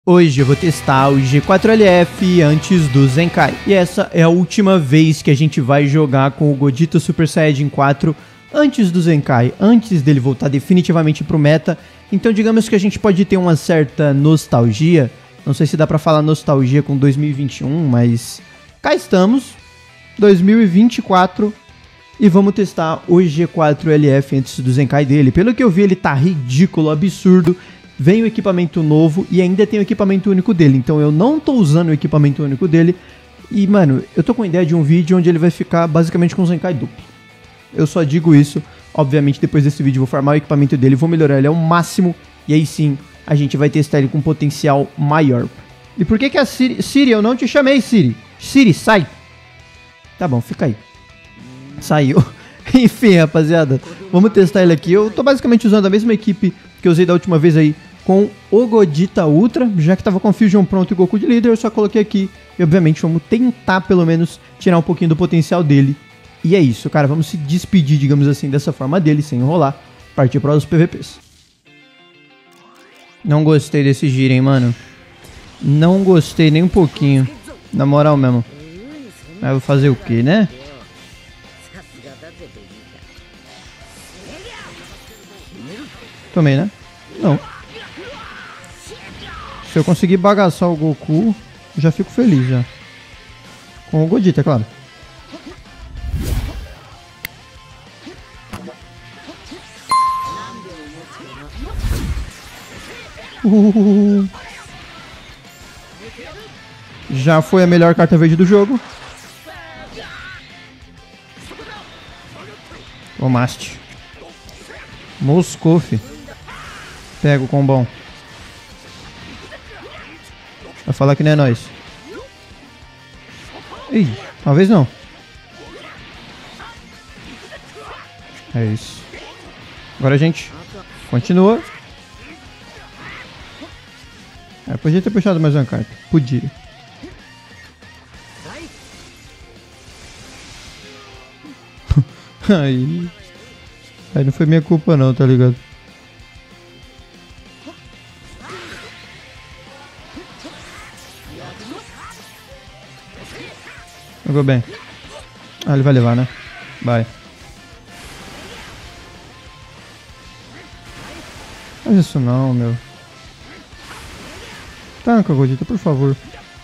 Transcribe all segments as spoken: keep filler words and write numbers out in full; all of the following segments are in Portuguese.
Hoje eu vou testar o G quatro L F antes do Zenkai. E essa é a última vez que a gente vai jogar com o Gogeta Super Saiyajin quatro antes do Zenkai, antes dele voltar definitivamente pro meta. Então digamos que a gente pode ter uma certa nostalgia. Não sei se dá pra falar nostalgia com dois mil e vinte e um, mas cá estamos, dois mil e vinte e quatro, e vamos testar o G quatro L F antes do Zenkai dele. Pelo que eu vi, ele tá ridículo, absurdo. Vem o equipamento novo e ainda tem o equipamento único dele. Então eu não tô usando o equipamento único dele. E, mano, eu tô com a ideia de um vídeo onde ele vai ficar basicamente com o Zenkai duplo. Eu só digo isso. Obviamente, depois desse vídeo eu vou farmar o equipamento dele, vou melhorar ele ao máximo. E aí sim, a gente vai testar ele com potencial maior. E por que que a Siri... Siri, eu não te chamei, Siri. Siri, sai. Tá bom, fica aí. Saiu. Enfim, rapaziada, vamos testar ele aqui. Eu tô basicamente usando a mesma equipe que eu usei da última vez aí com o Gogeta Ultra, já que tava com Fusion pronto e Goku de líder, eu só coloquei aqui. E obviamente vamos tentar pelo menos tirar um pouquinho do potencial dele. E é isso, cara, vamos se despedir, digamos assim, dessa forma dele, sem enrolar. Partir para os P V Ps. Não gostei desse giro, hein, mano. Não gostei nem um pouquinho. Na moral mesmo. Mas vou fazer o que, né? Tomei, né? Não. Se eu conseguir bagaçar o Goku, já fico feliz já. Com o Gogeta, é claro. Uh. Já foi a melhor carta verde do jogo. O Mast. Moscow. Pega o combão. Vai falar que não é nóis. Ih, talvez não. É isso. Agora a gente continua. É, podia ter puxado mais uma carta. Podia. Aí... Aí não foi minha culpa não, tá ligado? Jogou bem. Ah, ele vai levar, né? Vai. Faz isso não, meu. Tanca, Gogeta, por favor.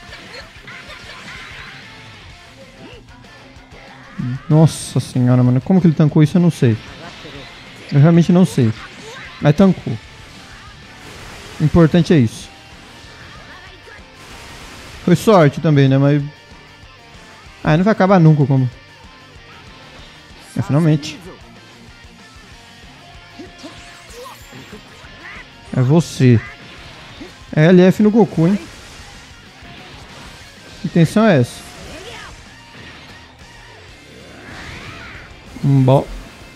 Nossa senhora, mano. Como que ele tancou isso, eu não sei. Eu realmente não sei. Mas tancou. O importante é isso. Foi sorte também, né? Mas... Ah, não vai acabar nunca como. É, finalmente. É você. É L F no Goku, hein? Que intenção é essa? Bom.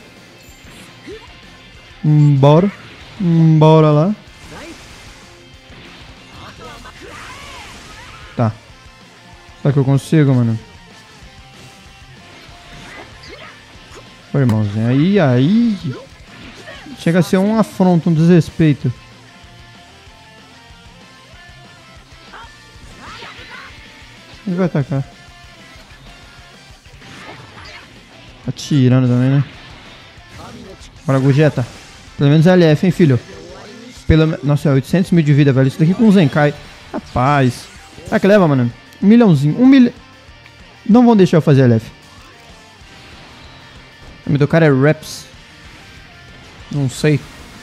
Bora. Bora lá. Tá. Será que eu consigo, mano? Ô, irmãozinho. Aí, aí... Chega a ser um afronto, um desrespeito. Ele vai atacar. Tá tirando também, né? Bora, Gogeta. Pelo menos L F, hein, filho? Pelo... Nossa, é oitocentos mil de vida, velho. Isso daqui com o Zenkai. Rapaz. Será que leva, mano? Um milhãozinho. Um milhão. Não vão deixar eu fazer L F. O nome do cara é Reps. Não sei.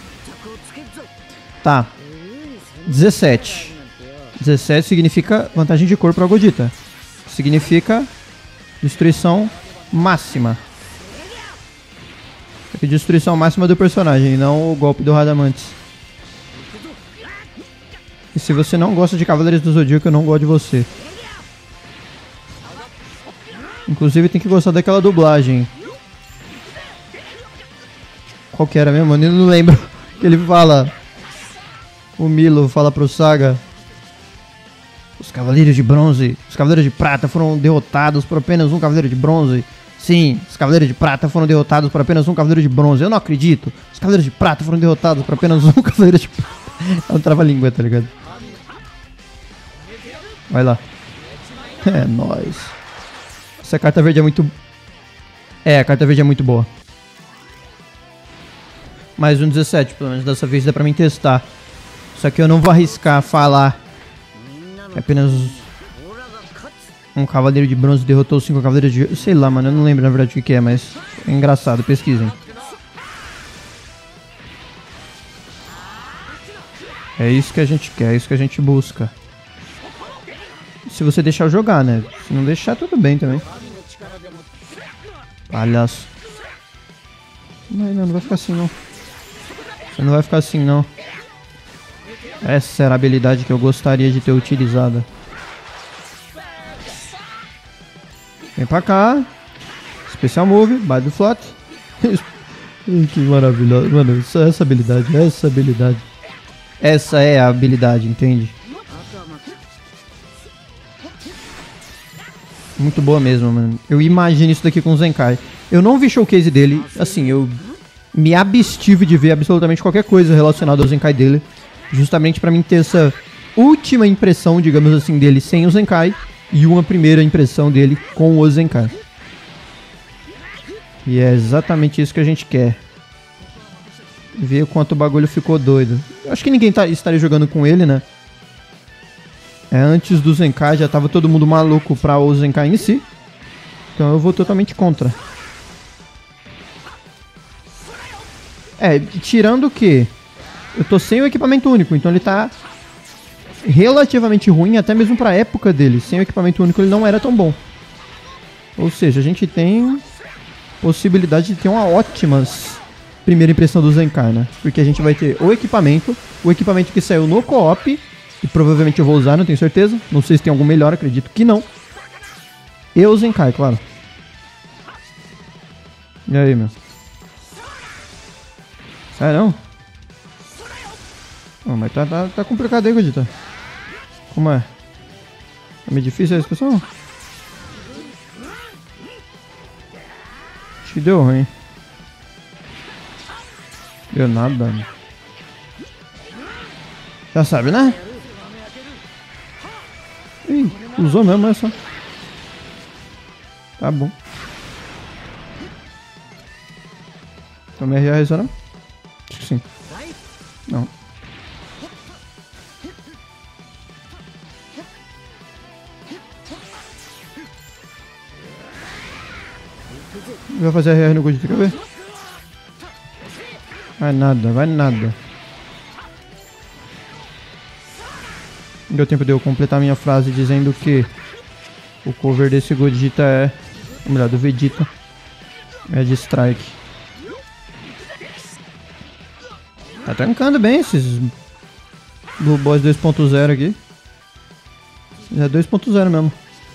Tá. dezessete. dezessete significa vantagem de cor para Gogeta. Significa destruição máxima. Aqui, destruição máxima do personagem, não o golpe do Radamantes. E se você não gosta de Cavaleiros do Zodíaco, eu não gosto de você. Inclusive tem que gostar daquela dublagem. Qual que era mesmo? Eu não lembro. Ele fala... O Milo fala pro Saga... Os Cavaleiros de Bronze, os Cavaleiros de Prata foram derrotados por apenas um Cavaleiro de Bronze. Sim, os Cavaleiros de Prata foram derrotados por apenas um Cavaleiro de Bronze. Eu não acredito. Os Cavaleiros de Prata foram derrotados por apenas um Cavaleiro de Prata. É um trava-língua, tá ligado? Vai lá. É nóis. Essa carta verde é muito... É, a carta verde é muito boa. Mais um dezessete, pelo menos dessa vez dá pra mim testar. Só que eu não vou arriscar falar que apenas um cavaleiro de bronze derrotou cinco cavaleiros de... Sei lá, mano, eu não lembro na verdade o que, que é, mas é engraçado, pesquisem. É isso que a gente quer, é isso que a gente busca. Se você deixar eu jogar, né? Se não deixar, tudo bem também. Palhaço. Não, não, não vai ficar assim, não. Você não vai ficar assim, não. Essa era a habilidade que eu gostaria de ter utilizado. Vem pra cá. Especial Move, Bite do Flat. Que maravilhoso. Mano, só essa habilidade, essa habilidade. Essa é a habilidade, entende? Muito boa mesmo, mano. Eu imagino isso daqui com o Zenkai. Eu não vi showcase dele, assim, eu me abstive de ver absolutamente qualquer coisa relacionada ao Zenkai dele. Justamente pra mim ter essa última impressão, digamos assim, dele sem o Zenkai. E uma primeira impressão dele com o Zenkai. E é exatamente isso que a gente quer. Ver o quanto o bagulho ficou doido. Eu acho que ninguém tá, estaria jogando com ele, né? É, antes do Zenkai já tava todo mundo maluco pra o Zenkai em si. Então eu vou totalmente contra. É, tirando que eu tô sem o equipamento único, então ele tá relativamente ruim, até mesmo pra época dele. Sem o equipamento único ele não era tão bom. Ou seja, a gente tem possibilidade de ter uma ótima primeira impressão do Zenkai, né? Porque a gente vai ter o equipamento, o equipamento que saiu no co-op, e provavelmente eu vou usar, não tenho certeza. Não sei se tem algum melhor, acredito que não. E o Zenkai, claro. E aí, meu? Sai não? Oh, mas tá, tá, tá complicado aí, Godita. Como é? É meio difícil a discussão? Acho que deu ruim. Deu nada. Já sabe, né? Ih, usou mesmo essa. Tá bom. Tomei R A rezou, não? Acho que sim. Não. Vai fazer R R no Godita, quer ver? Vai nada, vai nada. Deu tempo de eu completar minha frase dizendo que o cover desse Godita é... Ou melhor, do Vegeta. É de Strike. Tá trancando bem esses Blue Boys dois ponto zero aqui. É dois ponto zero mesmo.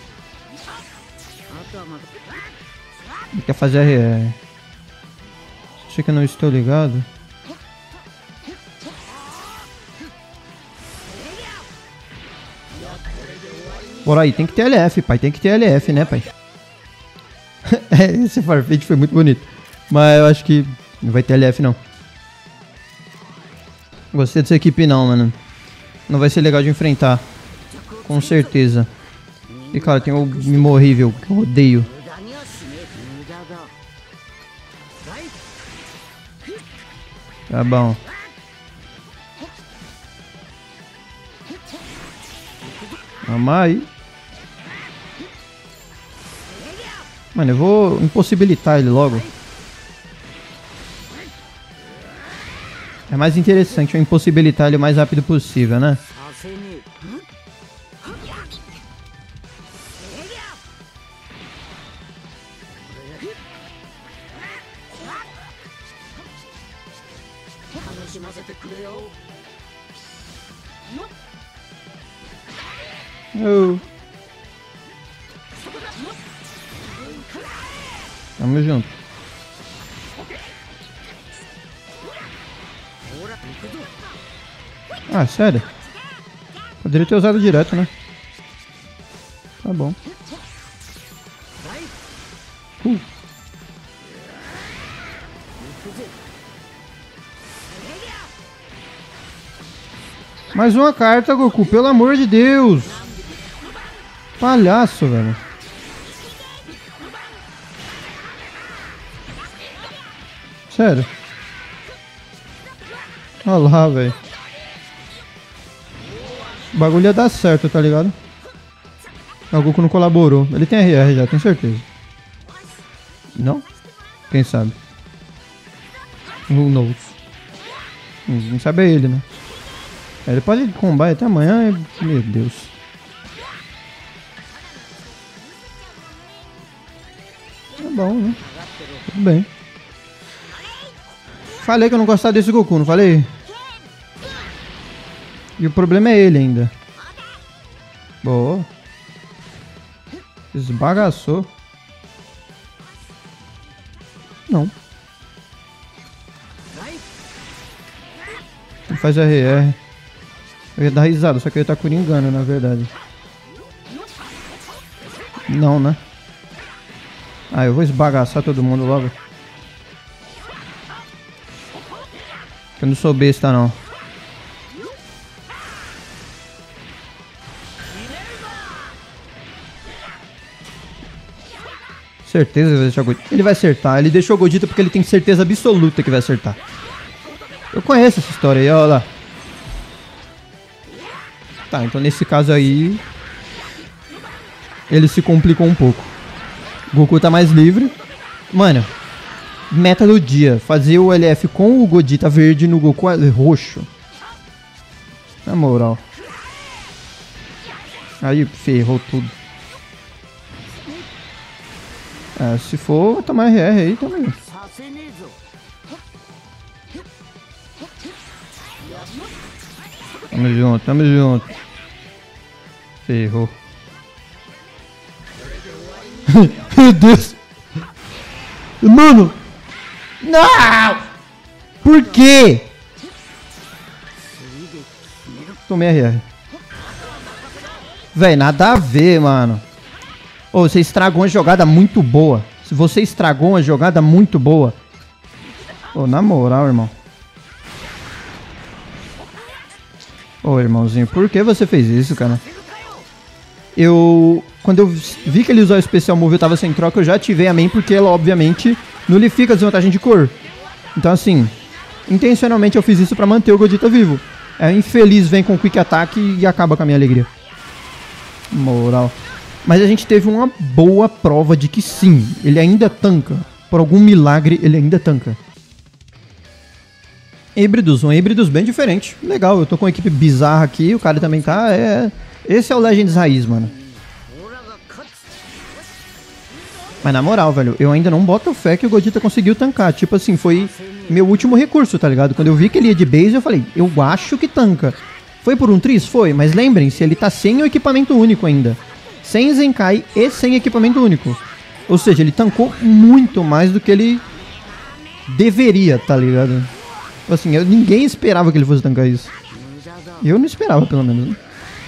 Ele quer fazer R R. Achei que eu não estou ligado. Bora aí, tem que ter L F, pai. Tem que ter L F, né, pai? Esse Farfetch foi muito bonito. Mas eu acho que não vai ter L F, não. Gostei dessa equipe, não, mano. Não vai ser legal de enfrentar. Com certeza. E, claro, tem o Mimo horrível, que eu odeio. Tá bom. Vamos aí. Mano, eu vou impossibilitar ele logo. É mais interessante eu impossibilitar ele o mais rápido possível, né? Oh. Tamo junto. Ah, sério? Poderia ter usado direto, né? Tá bom. Uh. Mais uma carta, Goku, pelo amor de Deus! Palhaço, velho. Sério. Olha lá, velho. O bagulho ia dar certo, tá ligado? O Goku não colaborou. Ele tem R R já, tenho certeza. Não? Quem sabe? Who knows? Quem sabe é ele, né? Ele pode combar até amanhã. Meu Deus. Tá bom, né? Tudo bem. Falei que eu não gostava desse Goku, não falei? E o problema é ele ainda. Boa. Esbagaçou. Não. Ele faz R R. Eu ia dar risada, só que eu ia estar coringando, na verdade. Não, né? Ah, eu vou esbagaçar todo mundo logo. Eu não sou besta, não. Certeza que vai deixar o Godita. Ele vai acertar. Ele deixou o Godita porque ele tem certeza absoluta que vai acertar. Eu conheço essa história aí, olha lá. Tá, então nesse caso aí... ele se complicou um pouco. O Goku tá mais livre. Mano, meta do dia. Fazer o L F com o Godita verde no Goku roxo. Na moral. Aí ferrou tudo. É, se for tomar R R aí também. Tamo junto, tamo junto. Ferrou. Meu Deus. Mano. Não! Por quê? Tomei R R. Véi, nada a ver, mano. Ô, oh, você estragou uma jogada muito boa. Se você estragou uma jogada muito boa. Ô, oh, na moral, irmão. Ô, oh, irmãozinho, por que você fez isso, cara? Eu... Quando eu vi que ele usou o Special Move e eu tava sem troca, eu já ativei a main, porque ela, obviamente, nulifica a desvantagem de cor. Então, assim, intencionalmente eu fiz isso pra manter o Godita vivo. É, infeliz vem com Quick Attack e acaba com a minha alegria. Moral. Mas a gente teve uma boa prova de que sim, ele ainda tanca. Por algum milagre, ele ainda tanca. Híbridos, um híbridos bem diferente. Legal, eu tô com uma equipe bizarra aqui, o cara também tá... É... Esse é o Legends raiz, mano. Mas na moral, velho, eu ainda não boto fé que o Godita conseguiu tancar. Tipo assim, foi meu último recurso, tá ligado? Quando eu vi que ele ia de base, eu falei, eu acho que tanca. Foi por um tris? Foi, mas lembrem-se, ele tá sem o equipamento único ainda. Sem Zenkai e sem equipamento único. Ou seja, ele tancou muito mais do que ele deveria, tá ligado? Assim, eu, ninguém esperava que ele fosse tancar isso. Eu não esperava, pelo menos, né?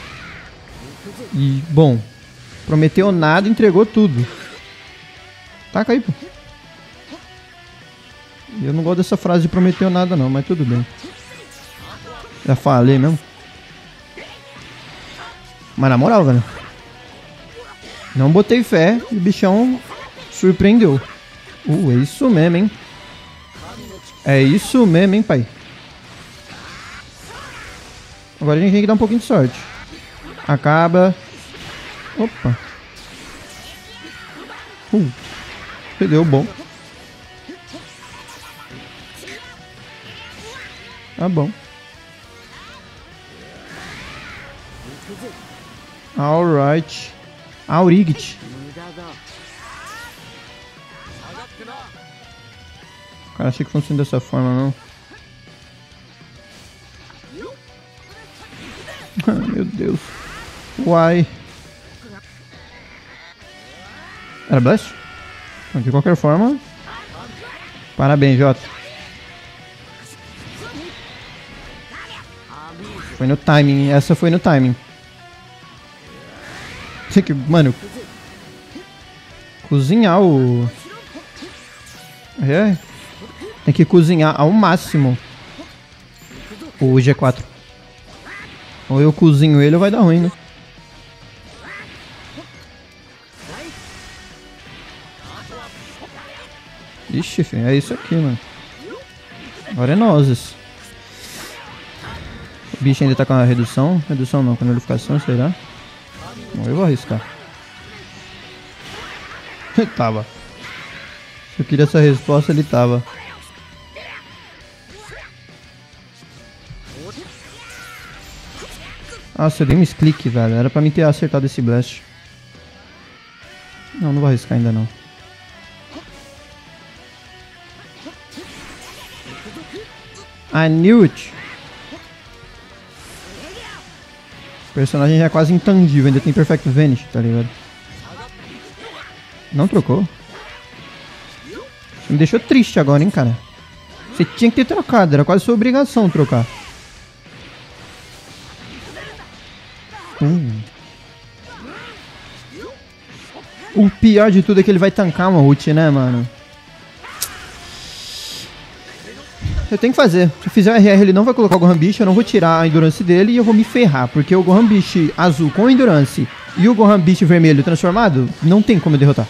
E, bom, prometeu nada, entregou tudo. Taca aí, pô. Eu não gosto dessa frase de prometeu nada não, mas tudo bem. Já falei mesmo. Mas na moral, velho, não botei fé e o bichão surpreendeu. Uh, é isso mesmo, hein? É isso mesmo, hein, pai? Agora a gente tem que dar um pouquinho de sorte. Acaba. Opa. Uh. Deu bom. Tá bom. Alright. Aurigit. Cara, achei que funciona dessa forma, não. Meu Deus. Uai. Era Blast? De qualquer forma. Parabéns, Jota. Foi no timing. Essa foi no timing. Tem que, mano, cozinhar o... É. Tem que cozinhar ao máximo o G quatro. Ou eu cozinho ele ou vai dar ruim, né? Ixi, filho, é isso aqui, mano. Agora é nozes. O bicho ainda tá com a redução. Redução não, com a nullificação, será? Bom, eu vou arriscar. Tava. Se eu queria essa resposta, ele tava. Nossa, eu dei um misclick, velho. Era pra mim ter acertado esse blast. Não, não vou arriscar ainda não. I knew it. O personagem já é quase intangível, ainda tem Perfect Vanish, tá ligado? Não trocou. Você me deixou triste agora, hein, cara. Você tinha que ter trocado, era quase sua obrigação trocar. Hum. O pior de tudo é que ele vai tancar uma ult, né, mano? Eu tenho que fazer. Se eu fizer o R R, ele não vai colocar o Gohan Beast, eu não vou tirar a Endurance dele e eu vou me ferrar. Porque o Gohan Beast azul com Endurance e o Gohan Beast vermelho transformado, não tem como eu derrotar.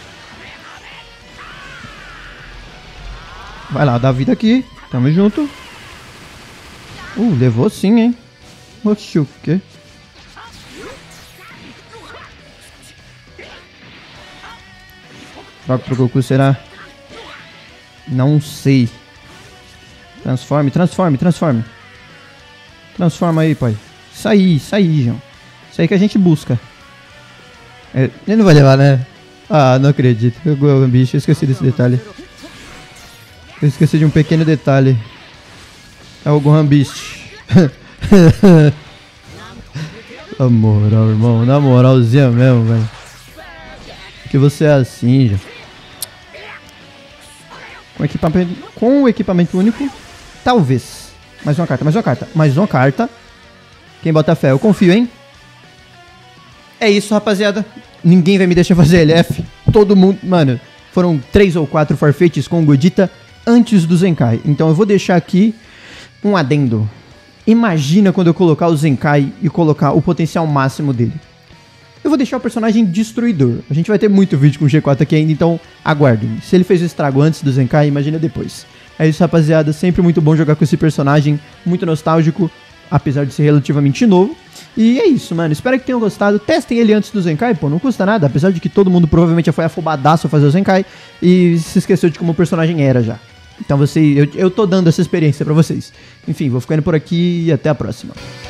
Vai lá, dá vida aqui. Tamo junto. Uh, levou sim, hein? Oxi, o quê? Troca pro Goku, será? Não sei. Transforme, transforme, transforme. Transforma aí, pai. Isso aí, isso aí, João. Isso aí que a gente busca. É, ele não vai levar, né? Ah, não acredito. Eu, bicho, eu esqueci desse detalhe. Eu esqueci de um pequeno detalhe. É o Gohan Beast. Na moral, irmão. Na moralzinha mesmo, velho. Que você é assim, já. Com equipamento, com o equipamento único, talvez. Mais uma carta, mais uma carta, mais uma carta. Quem bota fé, eu confio, hein? É isso, rapaziada. Ninguém vai me deixar fazer L F. Todo mundo, mano, foram três ou quatro Farfetches com o Godita antes do Zenkai. Então eu vou deixar aqui um adendo. Imagina quando eu colocar o Zenkai e colocar o potencial máximo dele. Eu vou deixar o personagem destruidor. A gente vai ter muito vídeo com o G quatro aqui ainda, então aguardem. Se ele fez o estrago antes do Zenkai, imagina depois. É isso, rapaziada. Sempre muito bom jogar com esse personagem. Muito nostálgico, apesar de ser relativamente novo. E é isso, mano. Espero que tenham gostado. Testem ele antes do Zenkai, pô. Não custa nada. Apesar de que todo mundo provavelmente já foi afobadaço a fazer o Zenkai e se esqueceu de como o personagem era já. Então você, eu, eu tô dando essa experiência pra vocês. Enfim, vou ficando por aqui e até a próxima.